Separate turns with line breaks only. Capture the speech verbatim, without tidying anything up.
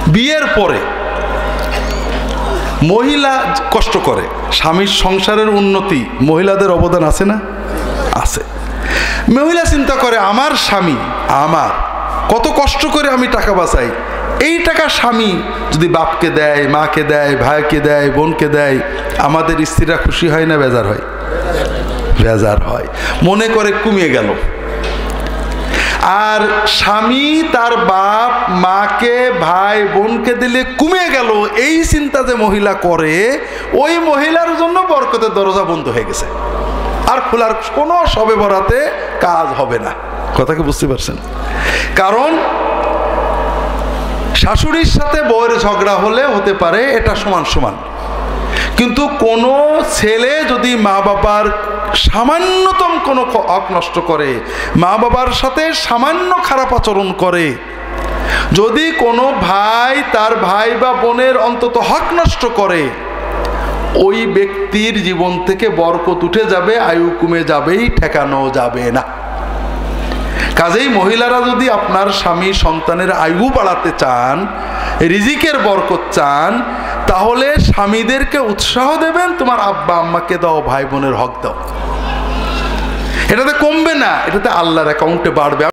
বিয়ের পরে মহিলা কষ্ট করে, স্বামীর সংসারের উন্নতি মহিলাদের অবদান আছে না? আছে। মহিলা চিন্তা করে আমার স্বামী আমার কত কষ্ট করে আমি টাকা বাঁচাই, এই টাকা স্বামী যদি বাপকে দেয়, মাকে দেয়, ভাইকে দেয়, বোনকে দেয়, আমাদের স্ত্রীরা খুশি হয় না বেজার হয়? বেজার হয়, মনে করে কমিয়ে গেল। আর স্বামী তার বাপ মাকে ভাই বোনকে দিলে কমে গেল, এই চিন্তা যে মহিলা করে, ওই মহিলার জন্য বরকতের দরজা বন্ধ হয়ে গেছে, আর খোলার কোনো সবে বরাতে কাজ হবে না। কথা কি বুঝতে পারছেন? কারণ শাশুড়ির সাথে বউয়ের ঝগড়া হলে হতে পারে এটা সমান সমান, কিন্তু কোনো ছেলে যদি মা বাবার সামান্যতম কোনো হক নষ্ট করে, মা বাবার সাথে সামান্য খারাপ আচরণ করে, যদি কোনো ভাই তার ভাই বা বোনের অন্তত হক নষ্ট করে, ওই ব্যক্তির জীবন থেকে বরকত উঠে যাবে, আয়ু কমে যাবেই, ঠেকানো যাবে না। কাজেই মহিলারা যদি আপনার স্বামী সন্তানের আয়ু বাড়াতে চান, রিজিকের বরকত চান, তাহলে স্বামীদেরকে উৎসাহ দেবেন, তোমার আব্বা আম্মাকে দাও, ভাই বোনের হক দাও। এটাতে কমবে না, এটাতে আল্লাহর অ্যাকাউন্টে বাড়বে।